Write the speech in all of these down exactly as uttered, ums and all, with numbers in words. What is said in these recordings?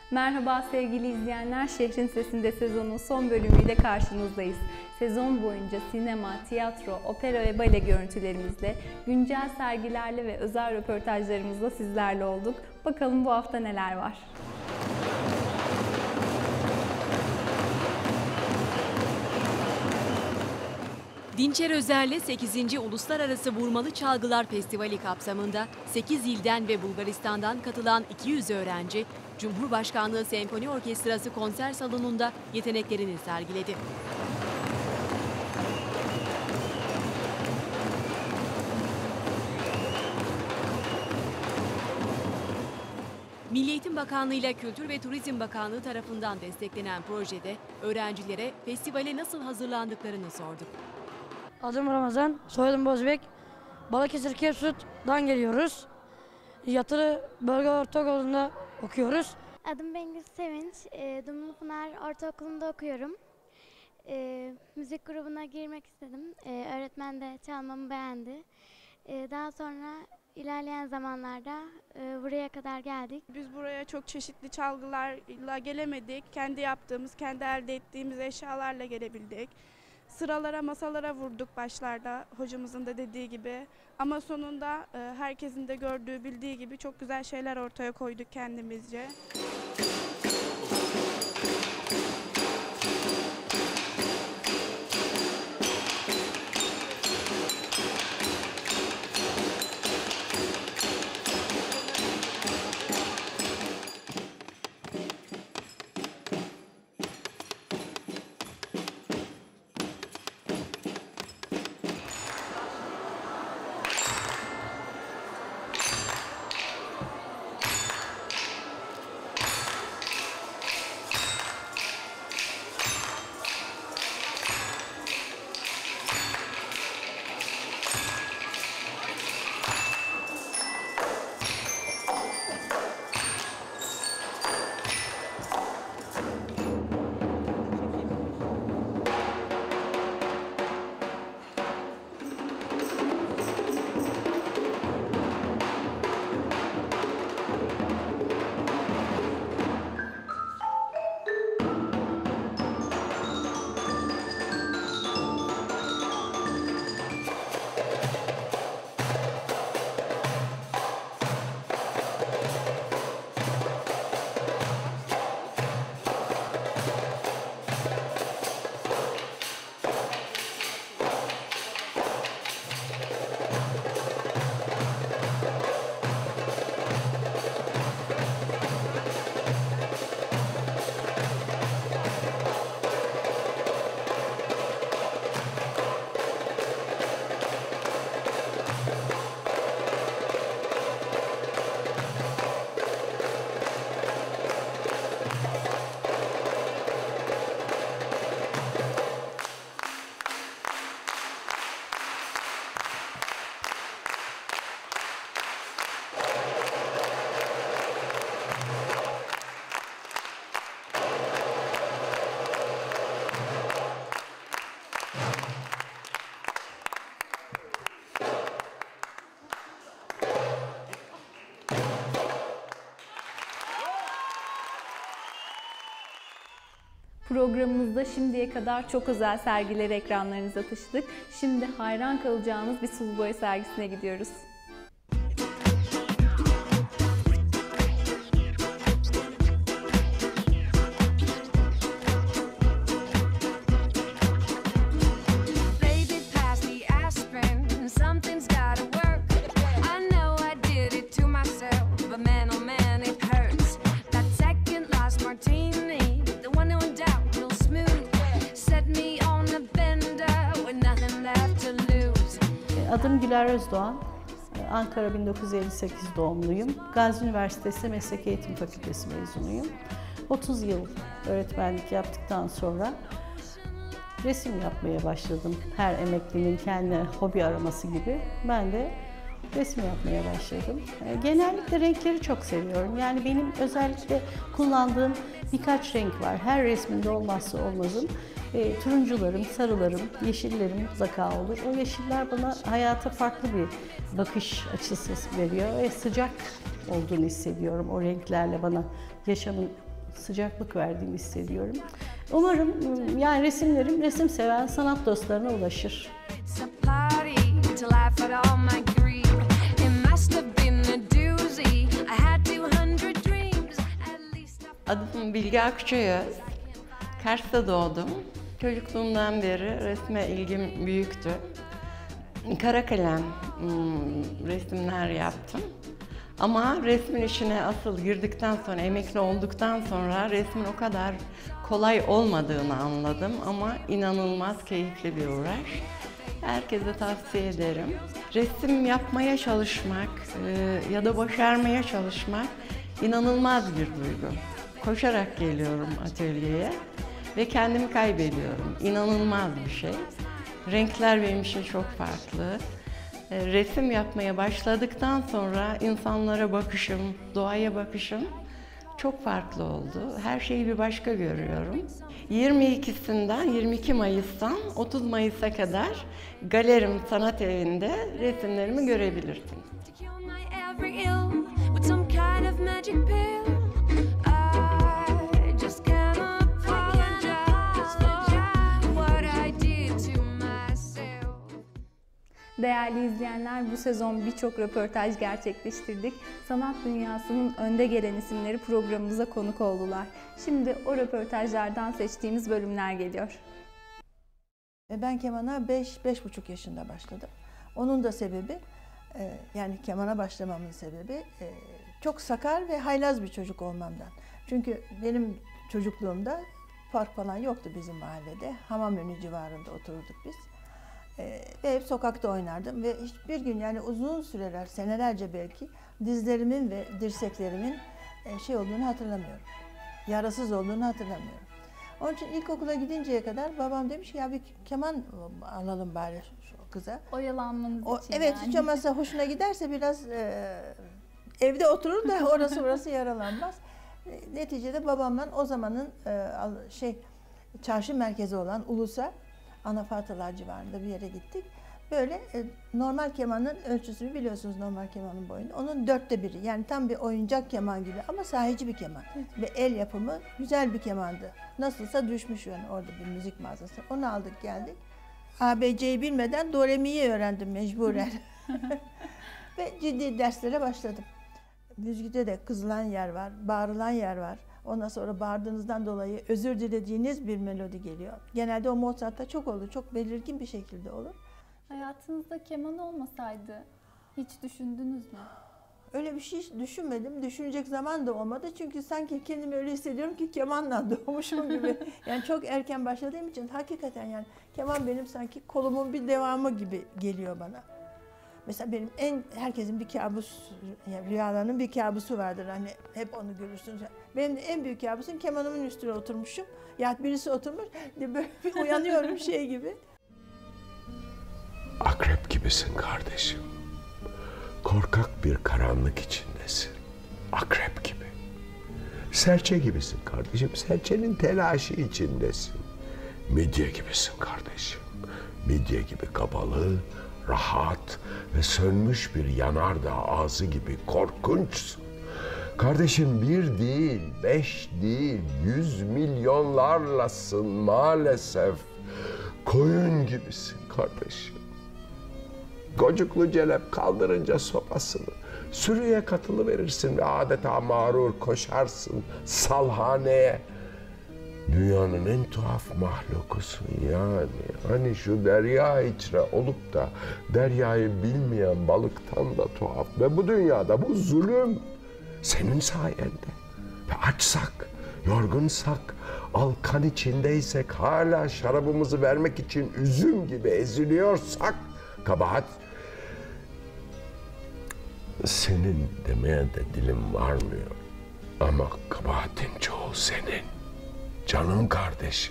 Merhaba sevgili izleyenler, Şehrin Sesi'nde sezonun son bölümüyle karşınızdayız. Sezon boyunca sinema, tiyatro, opera ve bale görüntülerimizle, güncel sergilerle ve özel röportajlarımızla sizlerle olduk. Bakalım bu hafta neler var? Dinçer Özer'le sekizinci Uluslararası Vurmalı Çalgılar Festivali kapsamında sekiz ilden ve Bulgaristan'dan katılan iki yüz öğrenci, Cumhurbaşkanlığı Senfoni Orkestrası konser salonunda yeteneklerini sergiledi. Milli Eğitim Bakanlığı ile Kültür ve Turizm Bakanlığı tarafından desteklenen projede öğrencilere festivale nasıl hazırlandıklarını sorduk. Adım Ramazan, soyadım Bozbek. Balıkesir Kepsut'dan geliyoruz. Yatılı Bölge Ortaokulu'nda okuyoruz. Adım Bengül Sevinç, e, Dumlupınar Ortaokulu'nda okuyorum. E, müzik grubuna girmek istedim. E, öğretmen de çalmamı beğendi. E, daha sonra ilerleyen zamanlarda e, buraya kadar geldik. Biz buraya çok çeşitli çalgılarla gelemedik. Kendi yaptığımız, kendi elde ettiğimiz eşyalarla gelebildik. Sıralara, masalara vurduk başlarda, hocamızın da dediği gibi. Ama sonunda e, herkesin de gördüğü, bildiği gibi çok güzel şeyler ortaya koyduk kendimizce. Programımızda şimdiye kadar çok özel sergileri ekranlarınıza taşıdık. Şimdi hayran kalacağımız bir sulu boya sergisine gidiyoruz. Adım Güler Özdoğan, Ankara bin dokuz yüz elli sekiz doğumluyum. Gazi Üniversitesi Meslek Eğitim Fakültesi mezunuyum. otuz yıl öğretmenlik yaptıktan sonra resim yapmaya başladım. Her emeklinin kendi hobi araması gibi ben de resim yapmaya başladım. Genellikle renkleri çok seviyorum. Yani benim özellikle kullandığım birkaç renk var. Her resminde olmazsa olmazım. E, turuncularım, sarılarım, yeşillerim mutlaka olur. O yeşiller bana hayata farklı bir bakış açısı veriyor ve sıcak olduğunu hissediyorum. O renklerle bana yaşamın sıcaklık verdiğimi hissediyorum. Umarım yani resimlerim resim seven sanat dostlarına ulaşır. Adım Bilge Akçayöz. Kars'ta doğdum. Çocukluğumdan beri resme ilgim büyüktü. Kara kalem resimler yaptım. Ama resmin içine asıl girdikten sonra, emekli olduktan sonra resmin o kadar kolay olmadığını anladım. Ama inanılmaz keyifli bir uğraş. Herkese tavsiye ederim. Resim yapmaya çalışmak ya da başarmaya çalışmak inanılmaz bir duygu. Koşarak geliyorum atölyeye ve kendimi kaybediyorum. İnanılmaz bir şey. Renkler benim için çok farklı. Resim yapmaya başladıktan sonra insanlara bakışım, doğaya bakışım çok farklı oldu. Her şeyi bir başka görüyorum. yirmi ikisinden, yirmi iki Mayıs'tan otuz Mayıs'a kadar Galerim Sanat Evi'nde resimlerimi görebilirsin. Değerli izleyenler, bu sezon birçok röportaj gerçekleştirdik. Sanat dünyasının önde gelen isimleri programımıza konuk oldular. Şimdi o röportajlardan seçtiğimiz bölümler geliyor. Ben kemana beş beş buçuk yaşında başladım. Onun da sebebi, yani kemana başlamamın sebebi çok sakar ve haylaz bir çocuk olmamdan. Çünkü benim çocukluğumda park falan yoktu bizim mahallede. Hamamönü civarında otururduk biz. Ee, ve hep sokakta oynardım ve hiçbir gün, yani uzun süreler, senelerce belki dizlerimin ve dirseklerimin e, şey olduğunu hatırlamıyorum. Yarasız olduğunu hatırlamıyorum. Onun için ilkokula gidinceye kadar babam demiş ki ya bir keman alalım bari şu kıza. Oyalanmanız o, için Evet, yani. hiç olmazsa hoşuna giderse biraz e, evde oturur da orası burası yaralanmaz. E, neticede babamla o zamanın e, şey çarşı merkezi olan Ulus'a, Anafartalar civarında bir yere gittik. Böyle e, normal kemanın ölçüsünü biliyorsunuz, normal kemanın boyunu. Onun dörtte biri, yani tam bir oyuncak keman gibi ama sahici bir keman. Evet. Ve el yapımı güzel bir kemandı. Nasılsa düşmüş yani orada bir müzik mağazası. Onu aldık geldik. A B C'yi bilmeden Do Re Mi'yi öğrendim mecburen. Ve ciddi derslere başladım. Müzikte de kızılan yer var, bağırılan yer var. Ondan sonra bağırdığınızdan dolayı özür dilediğiniz bir melodi geliyor. Genelde o Mozart'ta çok olur, çok belirgin bir şekilde olur. Hayatınızda keman olmasaydı hiç düşündünüz mü? Öyle bir şey düşünmedim, düşünecek zaman da olmadı. Çünkü sanki kendimi öyle hissediyorum ki kemanla doğmuşum gibi. Yani çok erken başladığım için hakikaten yani keman benim sanki kolumun bir devamı gibi geliyor bana. Mesela benim en, herkesin bir kabus, yani rüyalarının bir kabusu vardır, hani hep onu görürsünüz. Benim de en büyük kabusum kemanımın üstüne oturmuşum. Ya birisi oturmuş, böyle bir uyanıyorum şey gibi. Akrep gibisin kardeşim. Korkak bir karanlık içindesin. Akrep gibi. Serçe gibisin kardeşim. Serçenin telaşı içindesin. Midye gibisin kardeşim. Midye gibi kabalı, rahat ve sönmüş bir yanardağ ağzı gibi korkunçsun. Kardeşim bir değil, beş değil, yüz milyonlarlasın maalesef. Koyun gibisin kardeşim. Gocuklu celep kaldırınca sopasını, sürüye katılıverirsin ve adeta mağrur koşarsın salhaneye. Dünyanın en tuhaf mahlukusun yani. Hani şu derya içre olup da deryayı bilmeyen balıktan da tuhaf. Ve bu dünyada bu zulüm senin sayende. Ve açsak, yorgunsak, alkan içindeysek, hala şarabımızı vermek için üzüm gibi eziliyorsak, kabahat senin demeye de dilim varmıyor. Ama kabahatin çoğu senin. Canım kardeşim.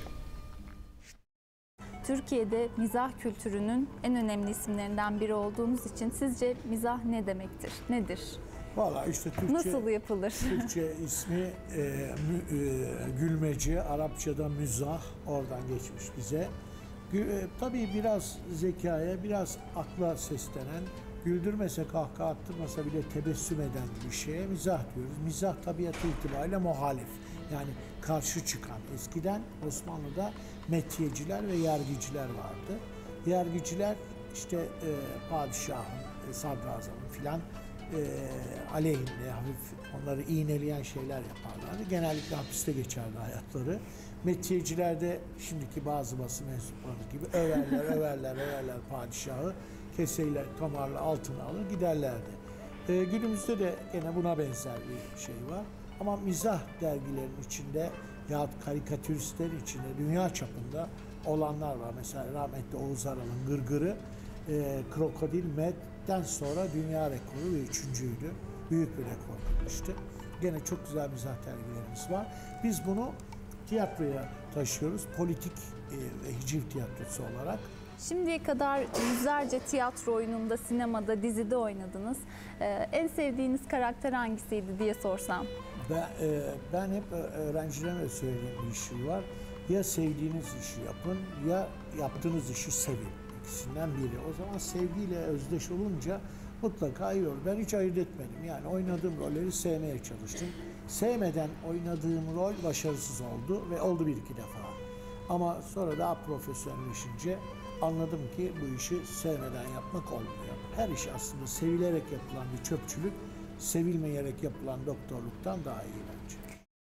Türkiye'de mizah kültürünün en önemli isimlerinden biri olduğunuz için sizce mizah ne demektir? Nedir? Valla işte Türkçe, nasıl yapılır? Türkçe ismi e, mü, e, gülmeci, Arapçada müzah, oradan geçmiş bize. Gü, e, tabii biraz zekaya, biraz akla seslenen, güldürmese, kahkaha attırmasa bile tebessüm eden bir şeye mizah diyoruz. Mizah tabiatı itibariyle muhalif. Yani karşı çıkan, eskiden Osmanlı'da metiyeciler ve yargıcılar vardı. Yargıcılar işte e, padişahın, e, sadrazamın filan e, aleyhinde hafif onları iğneleyen şeyler yaparlardı. Genellikle hapiste geçerdi hayatları. Metiyeciler de şimdiki bazı basın mensupları gibi överler, överler, överler padişahı. Keseyle, tamarla altına alır giderlerdi. Ee, günümüzde de gene buna benzer bir şey var. Ama mizah dergilerin içinde yahut karikatüristler içinde dünya çapında olanlar var. Mesela rahmetli Oğuz Aral'ın Gırgır'ı e, Krokodil Med'den sonra dünya rekoru ve üçüncüydü. Büyük bir rekor kırmıştı. Gene çok güzel mizah dergilerimiz var. Biz bunu tiyatroya taşıyoruz. Politik e, ve hiciv tiyatrosu olarak. Şimdiye kadar yüzlerce tiyatro oyununda, sinemada, dizide oynadınız. Ee, en sevdiğiniz karakter hangisiydi diye sorsam? Ben, e, ben hep öğrencilerime söylediğim bir şey var. Ya sevdiğiniz işi yapın ya yaptığınız işi sevin. İkisinden biri. O zaman sevgiyle özdeş olunca mutlaka iyi olur. Ben hiç ayırt etmedim. Yani oynadığım rolleri sevmeye çalıştım. Sevmeden oynadığım rol başarısız oldu ve oldu bir iki defa. Ama sonra daha profesyonelleşince anladım ki bu işi sevmeden yapmak olmuyor. Her iş aslında sevilerek yapılan bir çöpçülük, sevilmeyerek yapılan doktorluktan daha iyi bence.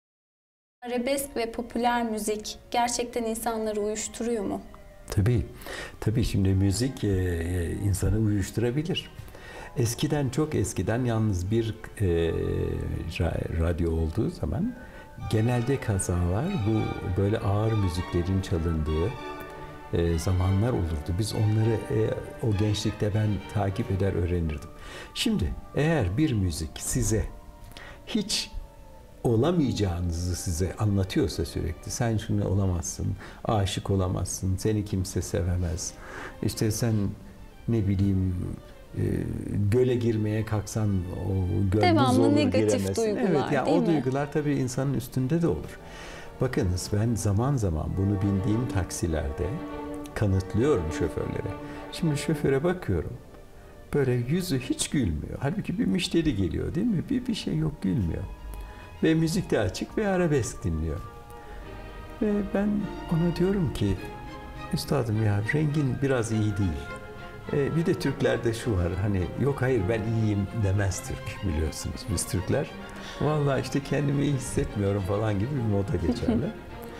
Arabesk ve popüler müzik gerçekten insanları uyuşturuyor mu? Tabii, tabii şimdi müzik e, insanı uyuşturabilir. Eskiden, çok eskiden yalnız bir e, radyo olduğu zaman genelde kazalar bu böyle ağır müziklerin çalındığı e, zamanlar olurdu. Biz onları e, o gençlikte ben takip eder öğrenirdim. Şimdi eğer bir müzik size hiç olamayacağınızı size anlatıyorsa sürekli, sen şunu olamazsın, aşık olamazsın, seni kimse sevemez, işte sen ne bileyim e, göle girmeye kalksan o göl buz olur, negatif giremezsin. duygular, evet, ya değil o mi? duygular tabii insanın üstünde de olur. Bakınız ben zaman zaman bunu bindiğim taksilerde kanıtlıyorum şoförlere. Şimdi şoföre bakıyorum. Böyle yüzü hiç gülmüyor. Halbuki bir müşteri geliyor değil mi? Bir bir şey yok, gülmüyor. Ve müzik de açık ve arabesk dinliyor. Ve ben ona diyorum ki, üstadım ya rengin biraz iyi değil. Ee, bir de Türklerde şu var, hani yok hayır ben iyiyim demez Türk, biliyorsunuz biz Türkler. Vallahi işte kendimi iyi hissetmiyorum falan gibi bir moda geçerler.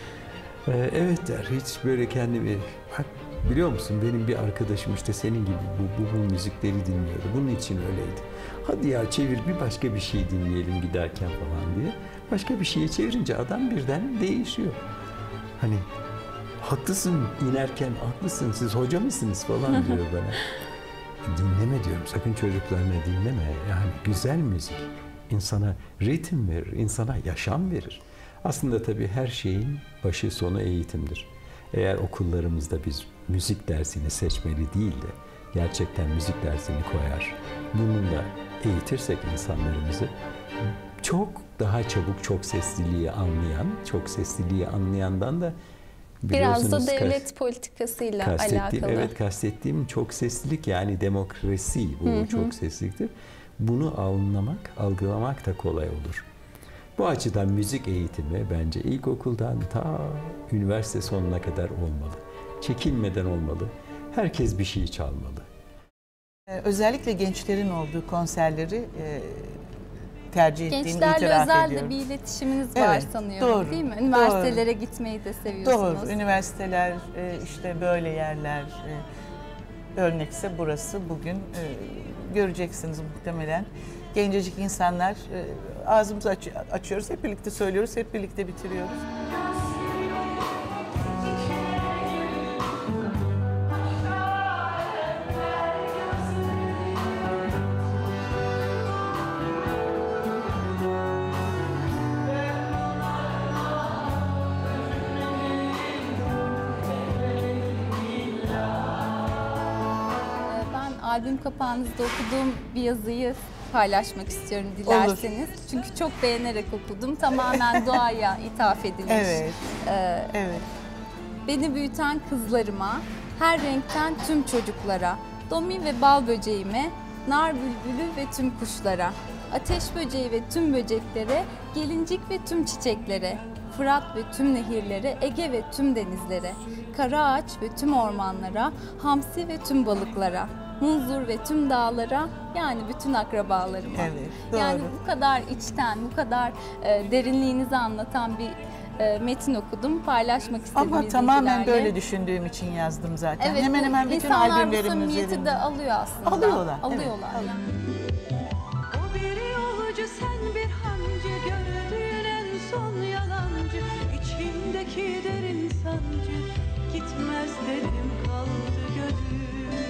ee, evet der, hiç böyle kendimi... Bak, biliyor musun benim bir arkadaşım işte senin gibi bu, bu, bu müzikleri dinliyordu. Bunun için öyleydi. Hadi ya çevir bir başka bir şey dinleyelim giderken falan diye. Başka bir şeye çevirince adam birden değişiyor. Hani haklısın inerken haklısın siz hoca mısınız falan diyor bana. Dinleme diyorum sakın çocuklarına dinleme. Yani güzel müzik insana ritim verir, insana yaşam verir. Aslında tabii her şeyin başı sonu eğitimdir. Eğer okullarımızda biz müzik dersini seçmeli değil de gerçekten müzik dersini koyar, bununla eğitirsek insanlarımızı çok daha çabuk çok sesliliği anlayan, çok sesliliği anlayandan da biraz da devlet politikasıyla alakalı. Evet, kastettiğim çok seslilik yani demokrasi bu hı hı. çok sesliliktir. Bunu anlamak, algılamak da kolay olur. Bu açıdan müzik eğitimi bence ilkokuldan ta üniversite sonuna kadar olmalı. Çekinmeden olmalı. Herkes bir şey çalmalı. Özellikle gençlerin olduğu konserleri e, tercih ettiğimi Gençlerle itiraf özel ediyorum. de bir iletişiminiz Evet, var sanıyorum doğru, değil mi? Üniversitelere doğru. gitmeyi de seviyorsunuz. Doğru. Üniversiteler, e, işte böyle yerler, e, örnekse burası bugün e, göreceksiniz muhtemelen. Gencecik insanlar, e, ağzımızı aç açıyoruz, hep birlikte söylüyoruz, hep birlikte bitiriyoruz. Ben albüm kapağınızda okuduğum bir yazıyı paylaşmak istiyorum dilerseniz. Olur. Çünkü çok beğenerek okudum. Tamamen doğaya ithaf edilmiş. Evet. Ee, evet. Beni büyüten kızlarıma, her renkten tüm çocuklara, domi ve bal böceğime, nar bülbülü ve tüm kuşlara. ateş böceği ve tüm böceklere, gelincik ve tüm çiçeklere, Fırat ve tüm nehirlere, Ege ve tüm denizlere, Karaağaç ve tüm ormanlara, Hamsi ve tüm balıklara, Munzur ve tüm dağlara, yani bütün akrabalarıma. Evet, doğru. Yani bu kadar içten, bu kadar e, derinliğinizi anlatan bir e, metin okudum. Paylaşmak istedim Ama tamamen izleyicilerle. böyle düşündüğüm için yazdım zaten. Evet, hemen hemen bütün insanlar bu albümlerimin samimiyeti üzerinde. de alıyor aslında. Alıyorlar, evet, Alıyorlar. alıyorlar. O bir yolcu, sen bir hancı, gördüğün en son yalancı, içimdeki derin sancı, gitmez dedim kaldı gönül.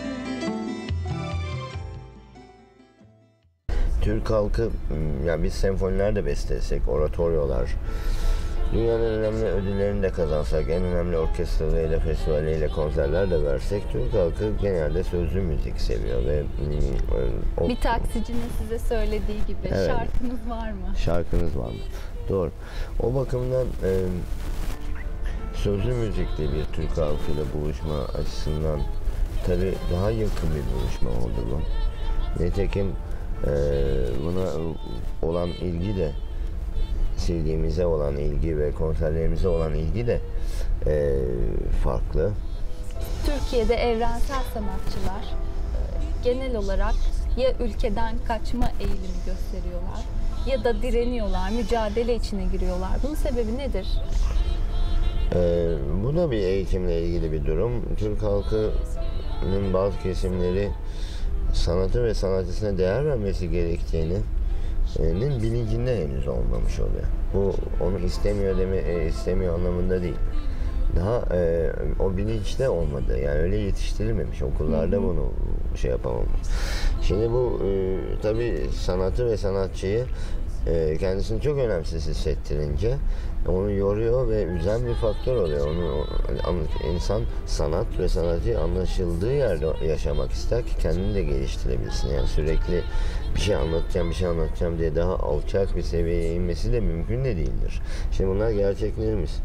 Türk halkı, ya biz senfoniler de bestelesek, oratoryolar, dünyanın önemli ödüllerini de kazansak, en önemli orkestralarıyla, festivalleriyle konserler de versek, Türk halkı genelde sözlü müzik seviyor ve o, bir taksicinin size söylediği gibi, evet, şarkınız var mı? Şarkınız var mı? Doğru. O bakımdan e, sözlü müzikle bir Türk halkıyla buluşma açısından tabii daha yakın bir buluşma oldu bu. Nitekim e, buna olan ilgi de, sevdiğimize olan ilgi ve konserlerimize olan ilgi de e, farklı. Türkiye'de evrensel sanatçılar e, genel olarak ya ülkeden kaçma eğilimi gösteriyorlar ya da direniyorlar, mücadele içine giriyorlar. Bunun sebebi nedir? E, bu da bir eğitimle ilgili bir durum. Türk halkının bazı kesimleri sanatı ve sanatçısına değer vermesi gerektiğini nin bilincinde henüz olmamış oluyor. Bu onu istemiyor deme e, istemiyor anlamında değil. Daha e, o bilinçte olmadı. Yani öyle yetiştirilmemiş. Okullarda hı hı. bunu şey yapamamış. Şimdi bu e, tabii sanatı ve sanatçıyı e, kendisini çok önemsiz hissettirince onu yoruyor ve üzen bir faktör oluyor. Onu insan sanat ve sanatçı anlaşıldığı yerde yaşamak ister ki kendini de geliştirebilsin. Yani sürekli bir şey anlatacağım, bir şey anlatacağım diye daha alçak bir seviyeye inmesi de mümkün de değildir. Şimdi bunlar gerçeklerimiz.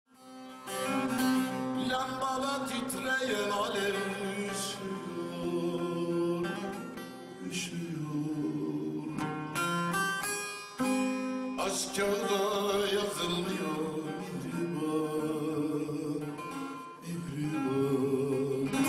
Lambada titreyen alev üşüyor, üşüyor. Aşk kağıda yazılmıyor, mihriban, mihriban.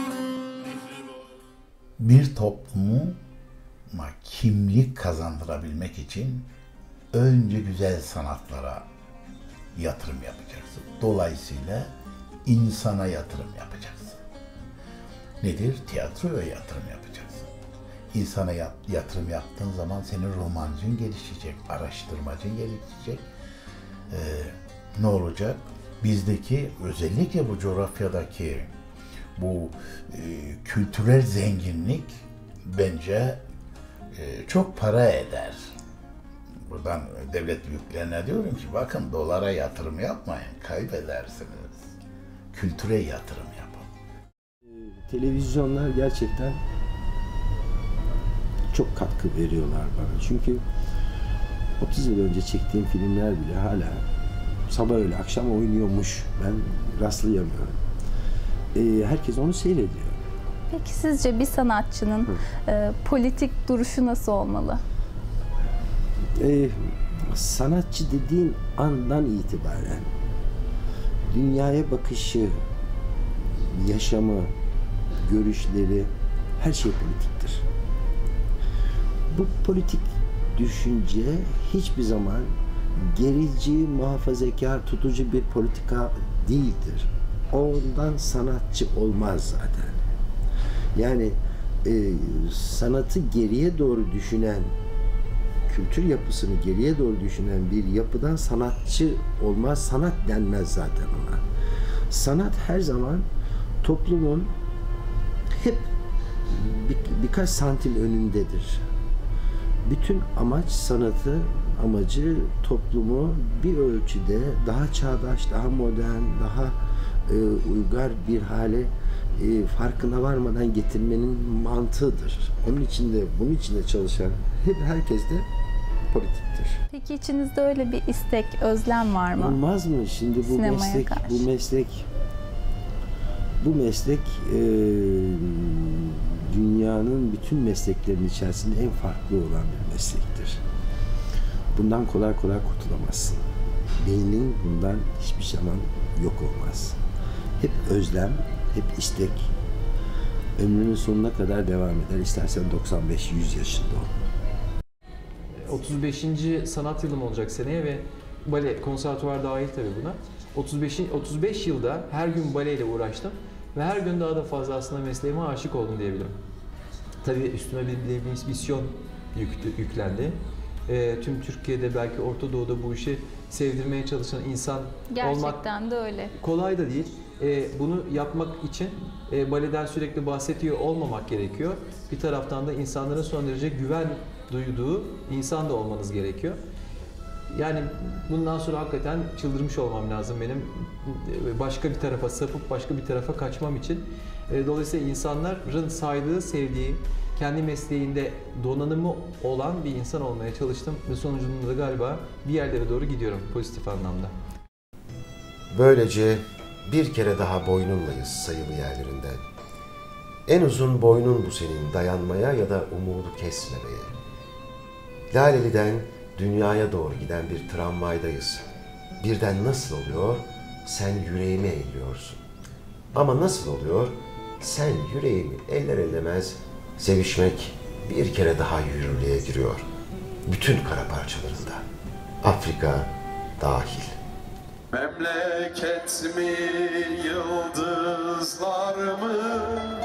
Bir toplumu kimlik kazandırabilmek için önce güzel sanatlara yatırım yapacaksın. Dolayısıyla insana yatırım yapacaksın. Nedir? Tiyatroya yatırım yapacaksın. İnsana yatırım yaptığın zaman senin romancın gelişecek, araştırmacın gelişecek. Ee, ne olacak? Bizdeki, özellikle bu coğrafyadaki bu e, kültürel zenginlik bence e, çok para eder. Buradan devlet büyüklerine diyorum ki bakın dolara yatırım yapmayın, kaybedersiniz. Kültüre yatırım yapın. Televizyonlar gerçekten çok katkı veriyorlar bana. Çünkü otuz yıl önce çektiğim filmler bile hala sabah öyle akşam oynuyormuş. Ben rastlayamıyorum. Ee, herkes onu seyrediyor. Peki sizce bir sanatçının e, politik duruşu nasıl olmalı? Ee, sanatçı dediğin andan itibaren dünyaya bakışı, yaşamı, görüşleri, her şey politiktir. Bu politik düşünce hiçbir zaman gerici, muhafazakar, tutucu bir politika değildir. Ondan sanatçı olmaz zaten. Yani e, sanatı geriye doğru düşünen, kültür yapısını geriye doğru düşünen bir yapıdan sanatçı olmaz, sanat denmez zaten ona. Sanat her zaman toplumun hep bir, birkaç santim önündedir. Bütün amaç sanatı, amacı toplumu bir ölçüde daha çağdaş, daha modern, daha e, uygar bir hale e, farkına varmadan getirmenin mantığıdır. Onun içinde, bunun içinde çalışan hep herkes de politiktir. Peki içinizde öyle bir istek, özlem var mı? Olmaz mı? Şimdi bu Sinemaya meslek, karşı. bu meslek, bu meslek e, dünyanın dünyanın bütün mesleklerin içerisinde en farklı olan bir meslektir. Bundan kolay kolay kurtulamazsın. Beynin bundan hiçbir zaman yok olmaz. Hep özlem, hep istek. Ömrünün sonuna kadar devam eder. İstersen doksan beş yüz yaşında ol. otuz beşinci sanat yılım olacak seneye ve bale, konservatuvar dahil tabii buna. otuz beş, otuz beş yılda her gün baleyle uğraştım ve her gün daha da fazla aslında mesleğime aşık oldum diyebilirim. Tabii üstüme bir, bir, bir misyon yüktü, yüklendi. E, tüm Türkiye'de belki Orta Doğu'da bu işi sevdirmeye çalışan insan Gerçekten olmak Gerçekten de öyle. kolay da değil. E, bunu yapmak için e, baleden sürekli bahsediyor olmamak gerekiyor. Bir taraftan da insanların son derece güven duyduğu insan da olmanız gerekiyor. Yani bundan sonra hakikaten çıldırmış olmam lazım benim başka bir tarafa sapıp başka bir tarafa kaçmam için. Dolayısıyla insanların saydığı, sevdiği, kendi mesleğinde donanımı olan bir insan olmaya çalıştım ve sonucunda da galiba bir yerlere doğru gidiyorum pozitif anlamda. Böylece bir kere daha boynunlayız sayılı yerlerinden. En uzun boynun bu senin, dayanmaya ya da umudu kesmemeye. Laleli'den dünyaya doğru giden bir tramvaydayız. Birden nasıl oluyor? Sen yüreğimi elliyorsun. Ama nasıl oluyor? Sen yüreğimi eller ellemez, sevişmek bir kere daha yürürlüğe giriyor. Bütün kara parçalarında. Afrika dahil. Memleket mi, yıldızlar mı,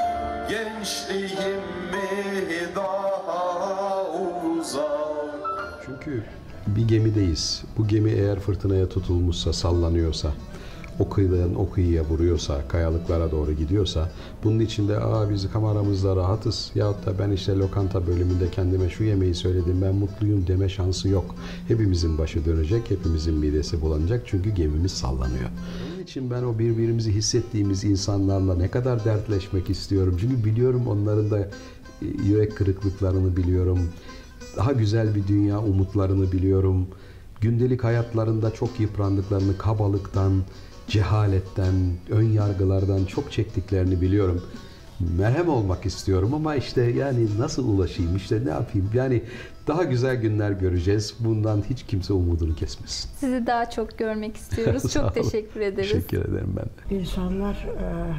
gençliğim mi daha uzak? Çünkü bir gemideyiz. Bu gemi eğer fırtınaya tutulmuşsa, sallanıyorsa, o kıyıdan o kıyıya vuruyorsa, kayalıklara doğru gidiyorsa, bunun içinde aa biz kameramızda rahatız yahut da ben işte lokanta bölümünde kendime şu yemeği söyledim, ben mutluyum deme şansı yok. Hepimizin başı dönecek, hepimizin midesi bulanacak çünkü gemimiz sallanıyor. Onun için ben o birbirimizi hissettiğimiz insanlarla ne kadar dertleşmek istiyorum. Çünkü biliyorum onların da yürek kırıklıklarını biliyorum. Daha güzel bir dünya umutlarını biliyorum. Gündelik hayatlarında çok yıprandıklarını, kabalıktan, cehaletten, ön yargılardan çok çektiklerini biliyorum. Merhem olmak istiyorum ama işte yani nasıl ulaşayım, işte ne yapayım? Yani daha güzel günler göreceğiz. Bundan hiç kimse umudunu kesmesin. Sizi daha çok görmek istiyoruz. Çok teşekkür ederiz. Teşekkür ederim ben de. İnsanlar e,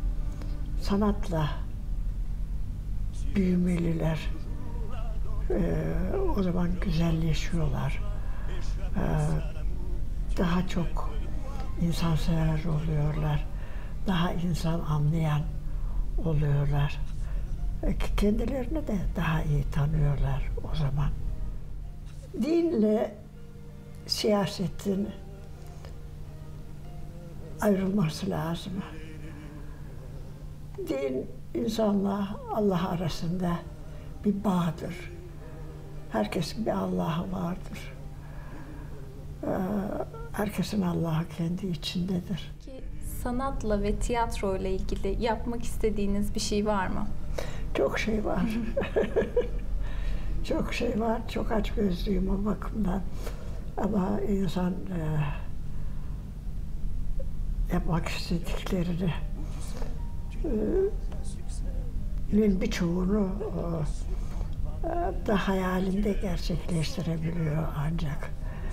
sanatla büyümeliler. E, o zaman güzelleşiyorlar. E, daha çok insansever oluyorlar. Daha insan anlayan oluyorlar. E, kendilerini de daha iyi tanıyorlar o zaman. Dinle siyasetin ayrılması lazım. Din insanla Allah arasında bir bağdır. Herkesin bir Allah'ı vardır. Ee, herkesin Allah'ı kendi içindedir. Sanatla ve tiyatro ile ilgili yapmak istediğiniz bir şey var mı? Çok şey var. Çok şey var. Çok açgözlüyüm o bakımdan. Ama insan e, yapmak istediklerini e, birçoğunu e, da hayalinde gerçekleştirebiliyor ancak.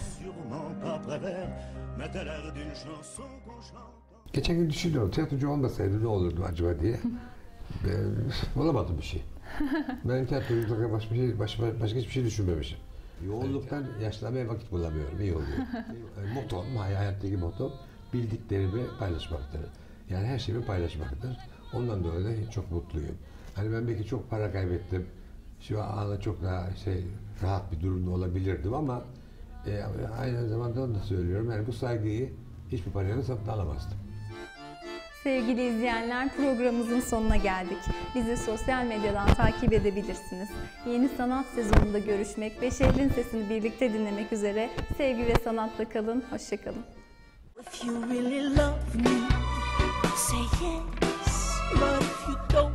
Geçen gün düşünüyorum, tiyatrocu olmasaydı ne olurdu acaba diye. e, olamadım bir şey. Ben tiyatroculukla başka, şey, başka, başka hiçbir şey düşünmemişim. Yoğunluktan yaşlanmaya vakit bulamıyorum, iyi oluyor. Yani motom, hayattaki motom, bildiklerimi paylaşmaktır. Yani her şeyimi paylaşmaktır. Ondan dolayı da çok mutluyum. Hani ben belki çok para kaybettim. Şu anda çok daha şey, rahat bir durumda olabilirdim ama e, aynı zamanda onu da söylüyorum. Yani bu saygıyı hiçbir parayla satın alamazdım. Sevgili izleyenler, programımızın sonuna geldik. Bizi sosyal medyadan takip edebilirsiniz. Yeni sanat sezonunda görüşmek ve Şehrin Sesini birlikte dinlemek üzere. Sevgi ve sanatla kalın, hoşça kalın. If you really love me, say yes. But if you don't